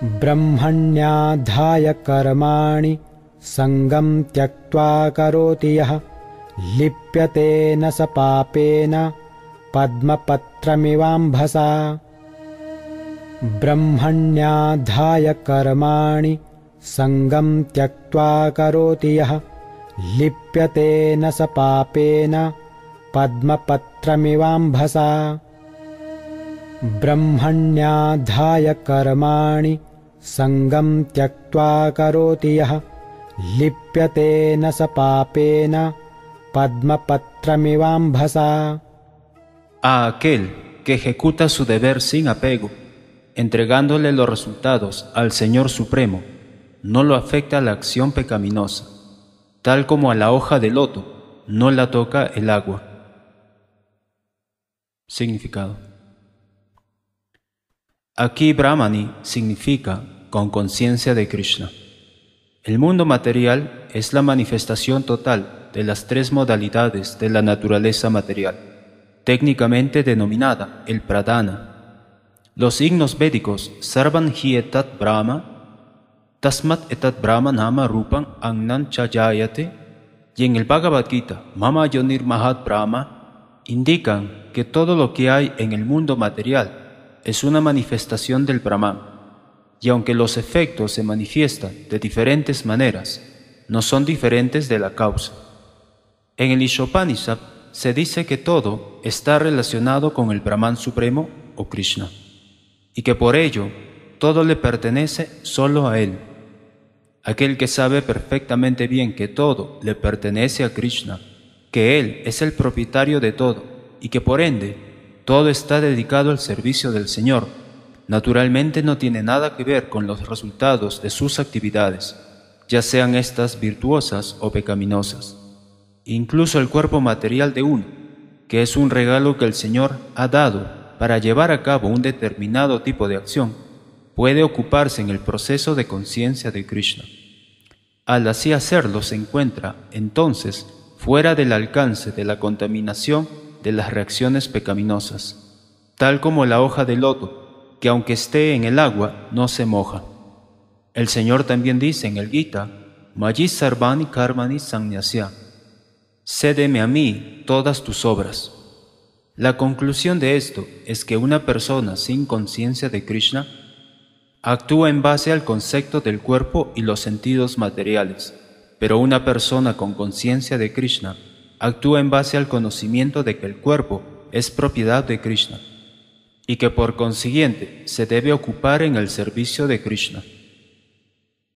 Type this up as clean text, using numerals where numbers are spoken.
ब्रह्मण्याधाय कर्माणि संगं त्यक्त्वा करोति यः लिप्यते न स पापेन पद्मपत्रमिवाम्भसा। ब्रह्मण्याधाय कर्माणि संगं त्यक्त्वा करोति यः लिप्यते न स पापेन पद्मपत्रमिवाम्भसा। ब्रह्मण्याधाय कर्माणि संगं त्यक्त्वा करोति यः लिप्यते न स पापेन पद्मपत्रमिवाम्भसा। A aquel que ejecuta su deber sin apego, entregándole los resultados al Señor Supremo, no lo afecta la acción pecaminosa, tal como a la hoja de loto no la toca el agua. Significado. Aquí Brahmani significa con conciencia de Krishna. El mundo material es la manifestación total de las tres modalidades de la naturaleza material, técnicamente denominada el pradhana. Los signos védicos sarvan hi etat brahma, tasmat etat brahma nama rupam agnan chayayate, y en el Bhagavad Gita mama yonir mahat brahma indican que todo lo que hay en el mundo material es una manifestación del Brahman, y aunque los efectos se manifiestan de diferentes maneras, no son diferentes de la causa. En el Ishopanishad se dice que todo está relacionado con el Brahman Supremo o Krishna, y que por ello todo le pertenece solo a él. Aquel que sabe perfectamente bien que todo le pertenece a Krishna, que él es el propietario de todo, y que por ende todo está dedicado al servicio del Señor, naturalmente no tiene nada que ver con los resultados de sus actividades, ya sean estas virtuosas o pecaminosas. Incluso el cuerpo material de uno, que es un regalo que el Señor ha dado para llevar a cabo un determinado tipo de acción, puede ocuparse en el proceso de conciencia de Krishna. Al así hacerlo se encuentra, entonces, fuera del alcance de la contaminación de las reacciones pecaminosas, tal como la hoja de loto, que aunque esté en el agua, no se moja. El Señor también dice en el Gita, Mayi sarvani karmani sannyasya, cédeme a mí todas tus obras. La conclusión de esto es que una persona sin conciencia de Krishna actúa en base al concepto del cuerpo y los sentidos materiales, pero una persona con conciencia de Krishna actúa en base al conocimiento de que el cuerpo es propiedad de Krishna y que por consiguiente se debe ocupar en el servicio de Krishna.